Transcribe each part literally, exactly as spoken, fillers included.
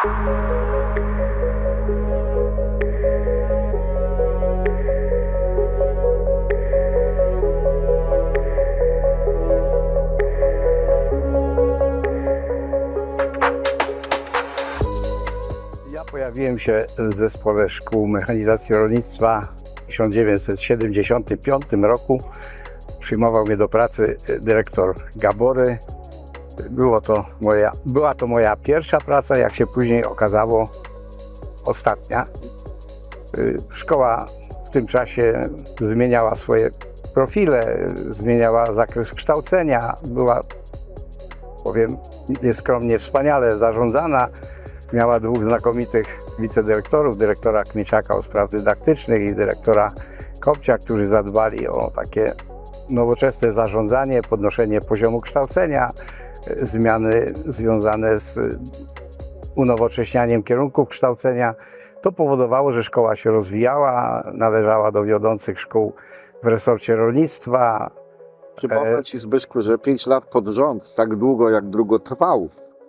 Ja pojawiłem się w Zespole Szkół Mechanizacji Rolnictwa w tysiąc dziewięćset siedemdziesiątym piątym roku. Przyjmował mnie do pracy dyrektor Gabory. Było to moja, była to moja pierwsza praca, jak się później okazało, ostatnia. Szkoła w tym czasie zmieniała swoje profile, zmieniała zakres kształcenia, była, powiem nieskromnie, wspaniale zarządzana. Miała dwóch znakomitych wicedyrektorów, dyrektora Kmieciaka o spraw dydaktycznych i dyrektora Kopcia, którzy zadbali o takie nowoczesne zarządzanie, podnoszenie poziomu kształcenia, zmiany związane z unowocześnianiem kierunków kształcenia. To powodowało, że szkoła się rozwijała, należała do wiodących szkół w resorcie rolnictwa. Przypomnę Ci, Zbyszku, że pięć lat pod rząd, tak długo jak długo trwał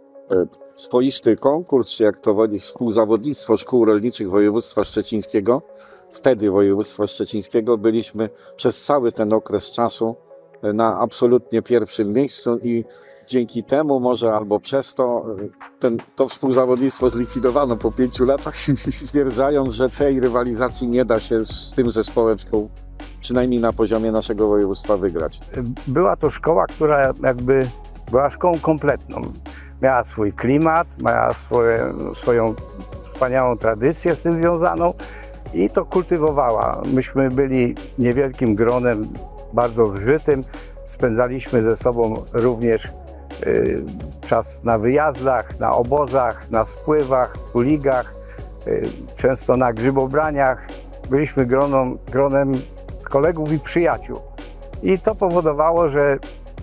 swoisty konkurs, czy jak to woli współzawodnictwo szkół rolniczych województwa szczecińskiego, wtedy województwa szczecińskiego, byliśmy przez cały ten okres czasu na absolutnie pierwszym miejscu i dzięki temu może albo przez to ten, to współzawodnictwo zlikwidowano po pięciu latach, stwierdzając, że tej rywalizacji nie da się z tym zespołem szkół, przynajmniej na poziomie naszego województwa, wygrać. Była to szkoła, która jakby była szkołą kompletną. Miała swój klimat, miała swoje, swoją wspaniałą tradycję z tym związaną i to kultywowała. Myśmy byli niewielkim gronem, bardzo zżytym. Spędzaliśmy ze sobą również y, czas na wyjazdach, na obozach, na spływach, kuligach, y, często na grzybobraniach. Byliśmy groną, gronem kolegów i przyjaciół. I to powodowało, że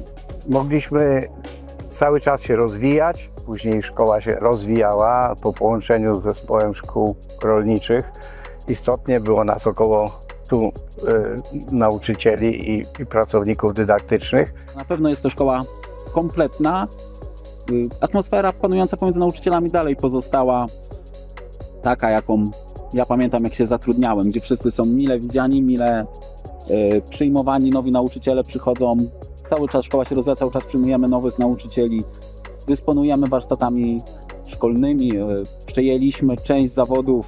mogliśmy cały czas się rozwijać. Później szkoła się rozwijała po połączeniu z Zespołem Szkół Rolniczych. Istotnie było nas około stu y, nauczycieli i, i pracowników dydaktycznych. Na pewno jest to szkoła kompletna. Atmosfera panująca pomiędzy nauczycielami dalej pozostała taka, jaką ja pamiętam, jak się zatrudniałem, gdzie wszyscy są mile widziani, mile y, przyjmowani, nowi nauczyciele przychodzą. Cały czas szkoła się rozwija, cały czas przyjmujemy nowych nauczycieli. Dysponujemy warsztatami szkolnymi. Przejęliśmy część zawodów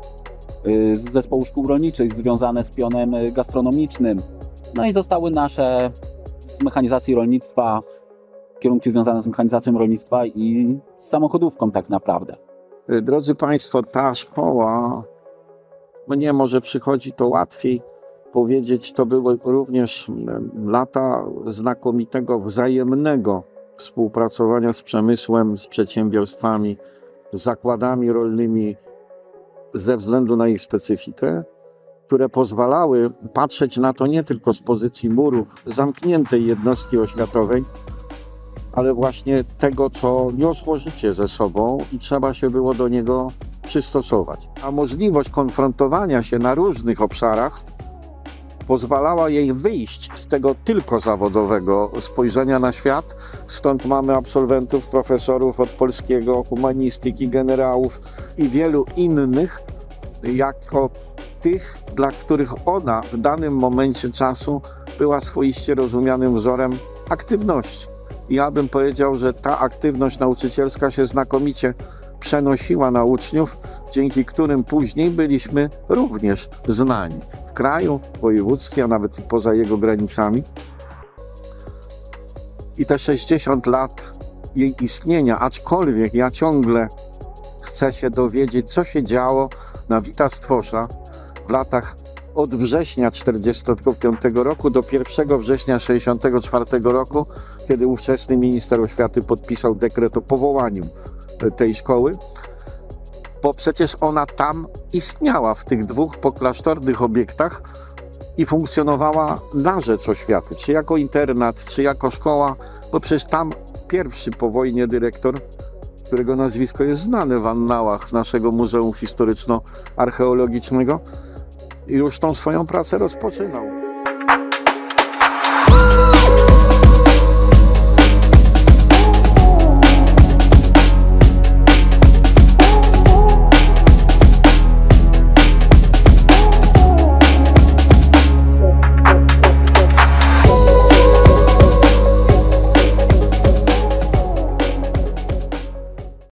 z zespołu szkół rolniczych związane z pionem gastronomicznym. No i zostały nasze z mechanizacji rolnictwa, kierunki związane z mechanizacją rolnictwa i z samochodówką tak naprawdę. Drodzy Państwo, ta szkoła, mnie może przychodzi to łatwiej powiedzieć, to były również lata znakomitego, wzajemnego współpracowania z przemysłem, z przedsiębiorstwami, z zakładami rolnymi ze względu na ich specyfikę, które pozwalały patrzeć na to nie tylko z pozycji murów zamkniętej jednostki oświatowej, ale właśnie tego, co niosło życie ze sobą i trzeba się było do niego przystosować. A możliwość konfrontowania się na różnych obszarach pozwalała jej wyjść z tego tylko zawodowego spojrzenia na świat. Stąd mamy absolwentów, profesorów od polskiego, humanistyki, generałów i wielu innych, jako tych, dla których ona w danym momencie czasu była swoiście rozumianym wzorem aktywności. Ja bym powiedział, że ta aktywność nauczycielska się znakomicie przenosiła na uczniów, dzięki którym później byliśmy również znani w kraju, w województwie, a nawet i poza jego granicami. I te sześćdziesiąt lat jej istnienia, aczkolwiek ja ciągle chcę się dowiedzieć, co się działo na Wita Stwosza w latach od września tysiąc dziewięćset czterdziestego piątego roku do pierwszego września tysiąc dziewięćset sześćdziesiątego czwartego roku, kiedy ówczesny minister oświaty podpisał dekret o powołaniu tej szkoły, bo przecież ona tam istniała w tych dwóch poklasztornych obiektach i funkcjonowała na rzecz oświaty, czy jako internat, czy jako szkoła, bo przecież tam pierwszy po wojnie dyrektor, którego nazwisko jest znane w annałach naszego Muzeum Historyczno-Archeologicznego, już tą swoją pracę rozpoczynał.